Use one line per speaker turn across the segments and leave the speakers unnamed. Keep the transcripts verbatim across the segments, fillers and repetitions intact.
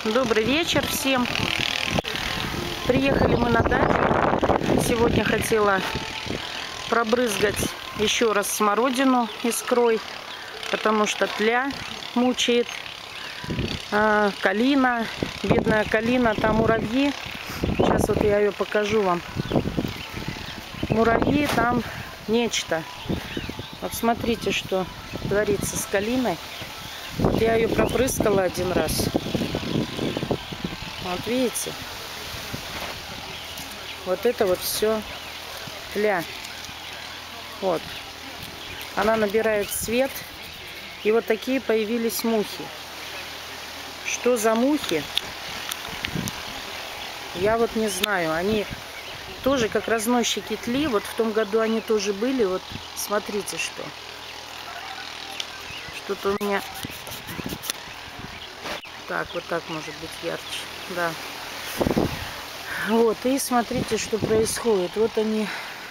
Добрый вечер всем. Приехали мы на дачу. Сегодня хотела пробрызгать еще раз смородину искрой, потому что тля мучает. А, калина, бедная калина, там муравьи. Сейчас вот я ее покажу вам. Муравьи, там нечто. Вот смотрите, что творится с калиной. Вот я ее пропрыскала один раз. Вот видите? Вот это вот все тля. Вот. Она набирает цвет. И вот такие появились мухи. Что за мухи? Я вот не знаю. Они тоже как разносчики тли. Вот в том году они тоже были. Вот смотрите, что. Что-то у меня... Так, вот так может быть ярче. Да. Вот, и смотрите, что происходит. Вот они.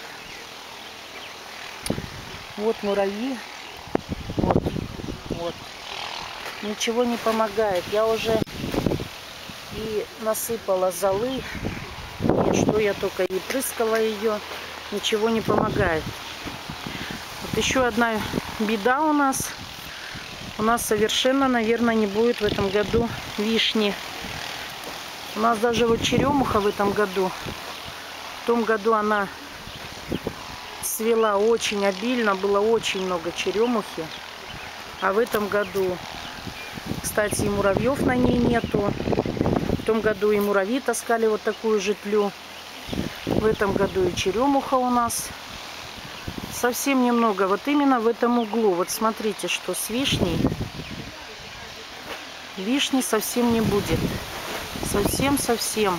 Вот муравьи. Вот. Вот. Ничего не помогает. Я уже и насыпала золы. И что я только и прыскала ее. Ничего не помогает. Вот еще одна беда у нас. У нас совершенно, наверное, не будет в этом году вишни. У нас даже вот черемуха в этом году. В том году она цвела очень обильно, было очень много черемухи. А в этом году, кстати, и муравьев на ней нету. В том году и муравьи таскали вот такую же тлю. В этом году и черемуха у нас совсем немного. Вот именно в этом углу. Вот смотрите, что с вишней. Вишни совсем не будет. Совсем-совсем.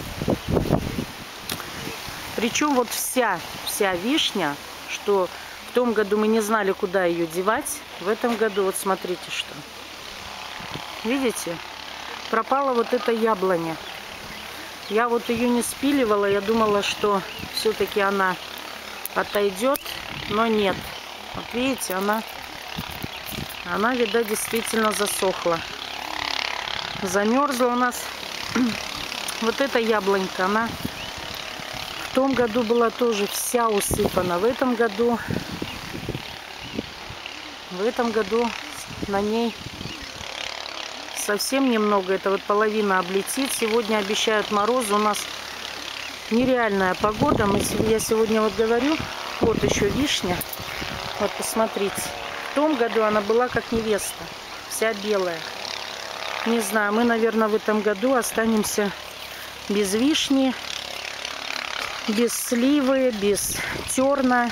Причем вот вся, вся вишня, что в том году мы не знали, куда ее девать. В этом году, вот смотрите, что. Видите? Пропала вот эта яблоня. Я вот ее не спиливала. Я думала, что все-таки она отойдет. Но нет. Вот видите, она, она, видать, действительно засохла. Замерзла у нас. Вот эта яблонька, она в том году была тоже вся усыпана. В этом году, в этом году на ней совсем немного. Это вот половина облетит. Сегодня обещают морозы. У нас нереальная погода. Мы, я сегодня вот говорю, вот еще вишня. Вот посмотрите. В том году она была как невеста. Вся белая. Не знаю, мы, наверное, в этом году останемся без вишни, без сливы, без терна.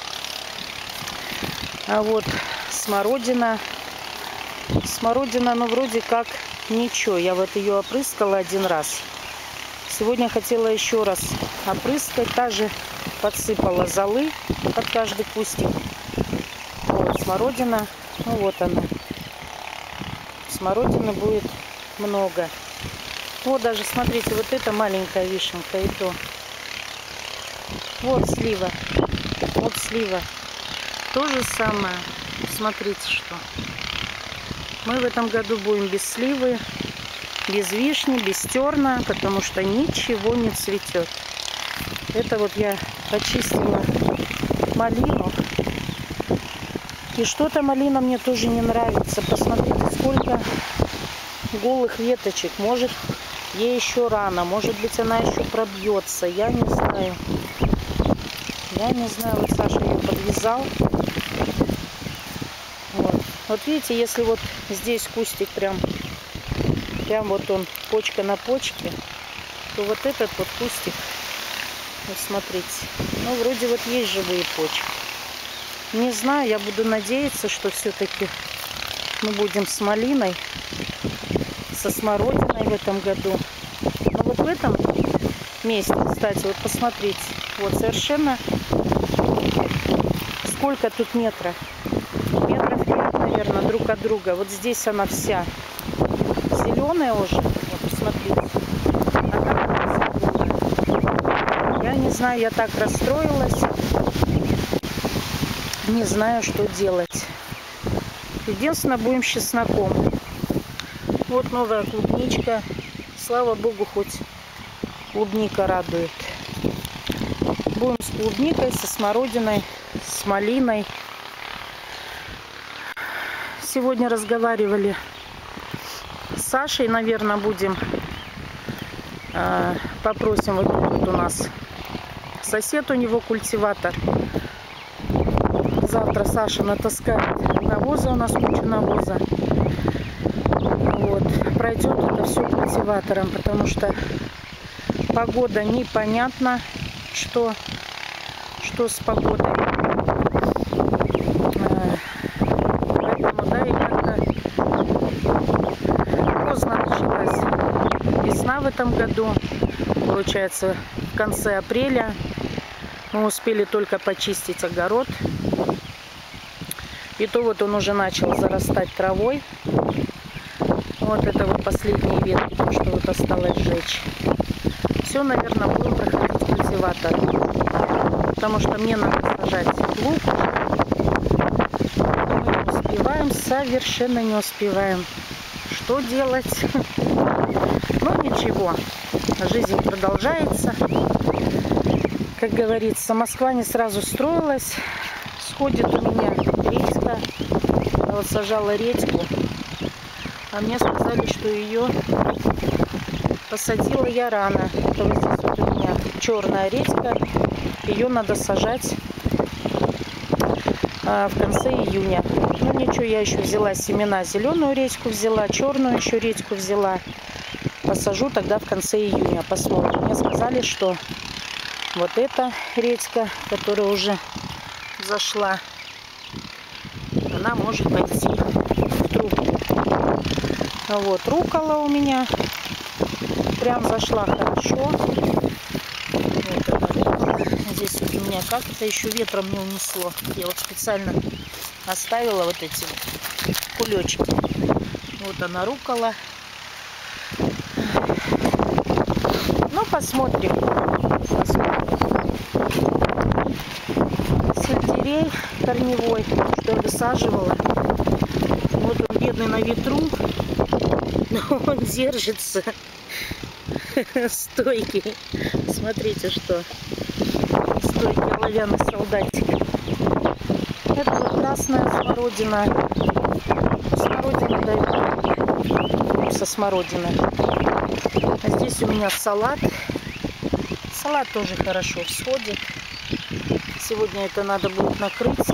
А вот смородина. Смородина, ну, вроде как ничего. Я вот ее опрыскала один раз. Сегодня хотела еще раз опрыскать. Также подсыпала золы под каждый кустик. Вот смородина. Ну, вот она. Смородины будет много. Вот даже, смотрите, вот эта маленькая вишенка и то. Вот слива. Вот слива. То же самое. Смотрите, что. Мы в этом году будем без сливы, без вишни, без терна, потому что ничего не цветет. Это вот я почистила малину. И что-то малина мне тоже не нравится. Посмотрите, сколько голых веточек. Может, ей еще рано. Может быть, она еще пробьется. Я не знаю. Я не знаю. Вот Саша ее подвязал. Вот. Вот видите, если вот здесь кустик прям, прям вот он, почка на почке, то вот этот вот кустик, вот смотрите, ну, вроде вот есть живые почки. Не знаю, я буду надеяться, что все-таки мы будем с малиной, со смородиной в этом году. Но вот в этом месте, кстати, вот посмотрите, вот совершенно сколько тут метра? Метров пять, наверное, друг от друга. Вот здесь она вся зеленая уже. Вот посмотрите. А там она. Я не знаю, я так расстроилась. Не знаю, что делать. Единственное, будем с чесноком. Вот новая клубничка. Слава богу, хоть клубника радует. Будем с клубникой, со смородиной, с малиной. Сегодня разговаривали с Сашей, наверное, будем э, попросим, вот тут у нас сосед, у него культиватор. Завтра Саша натаскает навоза, у нас куча навоза. Вот. Пройдет это все культиватором, потому что погода непонятна, что, что с погодой. Поэтому, да, и как-то поздно началась весна в этом году. Получается, в конце апреля мы успели только почистить огород. И то вот он уже начал зарастать травой. Вот это вот последние ветки, то, что вот осталось сжечь. Все, наверное, будем проходить культиватор. Потому что мне надо сажать лук. Мы не успеваем, совершенно не успеваем. Что делать? Ну ничего, жизнь продолжается. Как говорится, Москва не сразу строилась. Сходит у меня редька. Я вот сажала редьку. А мне сказали, что ее посадила я рано. Это вот здесь вот у меня черная редька. Ее надо сажать а, в конце июня. Ну ничего, я еще взяла семена, зеленую редьку взяла, черную еще редьку взяла. Посажу тогда в конце июня, посмотрим. Мне сказали, что вот эта редька, которая уже зашла, она может пойти в трубку. Вот, руккола у меня прям зашла хорошо. Вот это руккола. Здесь вот у меня как-то еще ветром не унесло. Я вот специально оставила вот эти вот кулечки. Вот она, руккола. Ну, посмотрим. посмотрим. Сельдерей корневой, что я высаживала. Вот он бедный на ветру. Но он держится стойкий. Смотрите, что стойкий оловянный солдатик. Это вот красная смородина. Смородина дает со смородиной. А здесь у меня салат. Салат тоже хорошо всходит. Сегодня это надо будет накрыть.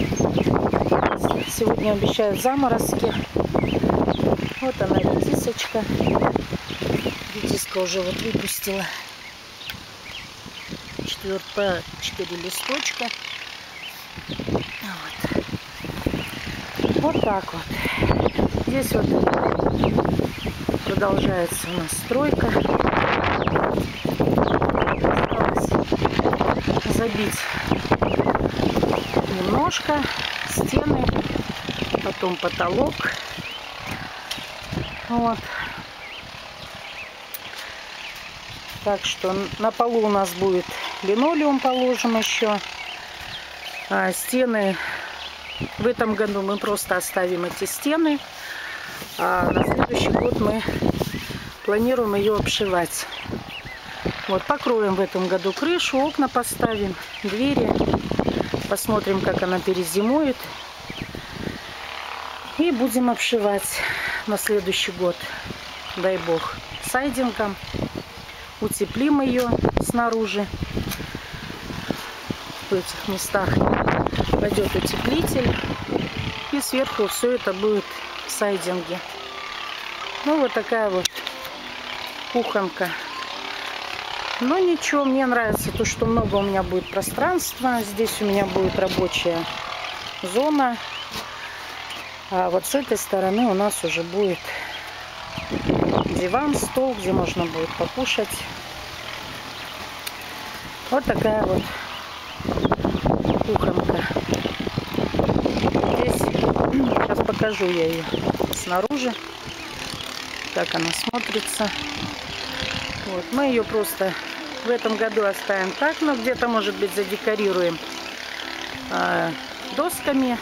Сегодня обещают заморозки. Вот она, редисочка. Редиска уже вот выпустила четвертая, четыре листочка. Вот. Вот так вот. Здесь вот продолжается у нас стройка. Осталось забить немножко стены, потом потолок. Вот. Так что на полу у нас будет линолеум, положим еще. А стены в этом году мы просто оставим эти стены. А на следующий год мы планируем ее обшивать. Вот, покроем в этом году крышу, окна поставим, двери. Посмотрим, как она перезимует. И будем обшивать на следующий год, дай бог, сайдингом. Утеплим ее снаружи. В этих местах пойдет утеплитель. И сверху все это будет в сайдинге. Ну, вот такая вот кухонка. Но ничего, мне нравится то, что много у меня будет пространства. Здесь у меня будет рабочая зона. А вот с этой стороны у нас уже будет диван, стол, где можно будет покушать. Вот такая вот кухонка. Здесь сейчас покажу я ее снаружи, как она смотрится. Вот, мы ее просто в этом году оставим так, но где-то, может быть, задекорируем э, досками.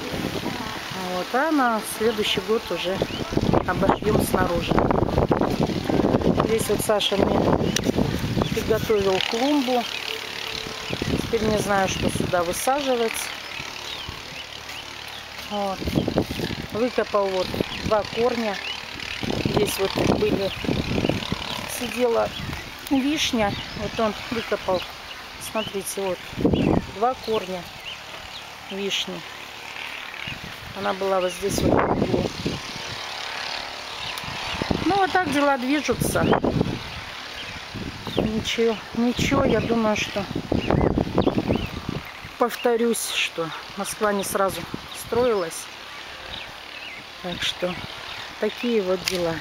Вот, а на следующий год уже обошьем снаружи. Здесь вот Саша мне приготовил клумбу. Теперь не знаю, что сюда высаживать. Вот. Выкопал вот два корня. Здесь вот были, сидела вишня. Вот он выкопал. Смотрите, вот два корня вишни. Она была вот здесь вот в углу. Ну, вот так дела движутся. Ничего, ничего, я думаю, что повторюсь, что Москва не сразу строилась. Так что такие вот дела.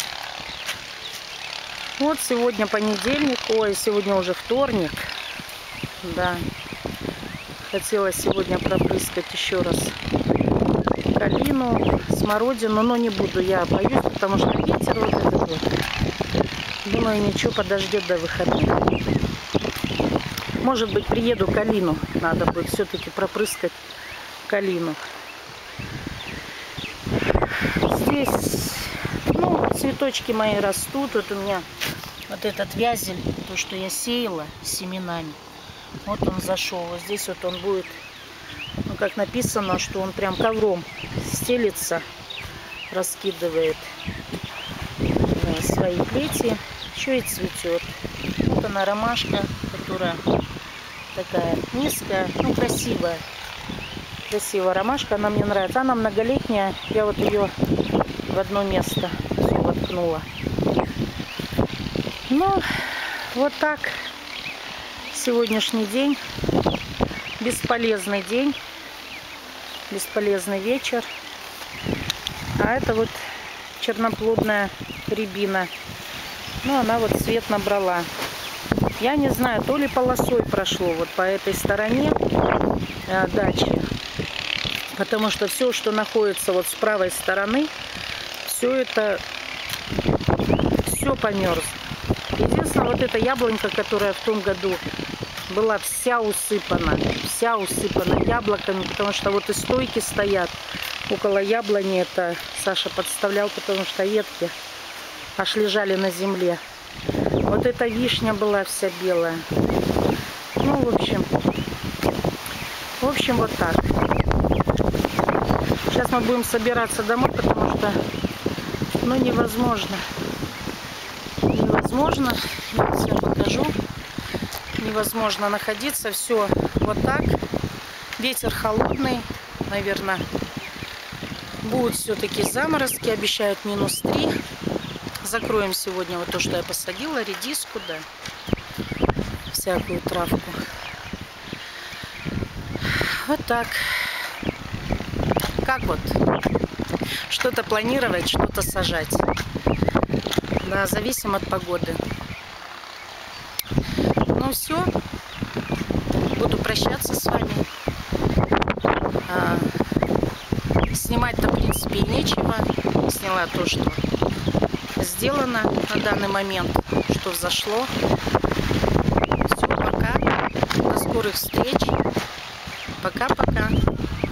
Вот сегодня понедельник, ой, сегодня уже вторник. Да. Хотела сегодня пропрыскать еще раз калину, смородину, но не буду, я боюсь, потому что ветер вот этот вот. Думаю, ничего, подождет до выходных. Может быть, приеду калину, надо будет все-таки пропрыскать калину. Здесь, ну, цветочки мои растут. Вот у меня вот этот вязель, то, что я сеяла с семенами. Вот он зашел. Вот здесь вот он будет, ну, как написано, что он прям ковром стелится, раскидывает свои плети. Еще и цветет. Вот она, ромашка, которая такая низкая, ну, красивая. Красивая ромашка, она мне нравится. Она многолетняя. Я вот ее в одно место все воткнула. Ну, вот так. Сегодняшний день. Бесполезный день. Бесполезный вечер. А это вот черноплодная рябина. Ну, она вот цвет набрала. Я не знаю, то ли полосой прошло вот по этой стороне э, дачи. Потому что все, что находится вот с правой стороны, все это, все померзло. Единственное, вот эта яблонька, которая в том году была вся усыпана, вся усыпана яблоками, потому что вот и стойки стоят около яблони, это Саша подставлял, потому что ветки аж лежали на земле. Вот эта вишня была вся белая. Ну, в общем, в общем, вот так. Сейчас мы будем собираться домой, потому что, ну, невозможно. Невозможно. Сейчас я покажу. Невозможно находиться. Все вот так. Ветер холодный. Наверное, будут все-таки заморозки. Обещают минус три. Закроем сегодня вот то, что я посадила. Редиску, да. Всякую травку. Вот так. Как вот что-то планировать, что-то сажать. Да, зависим от погоды. Ну все. Буду прощаться с вами. А, снимать-то, в принципе, и нечего. Сняла то, что сделано на данный момент, что взошло. Все, пока. До скорых встреч. Пока-пока.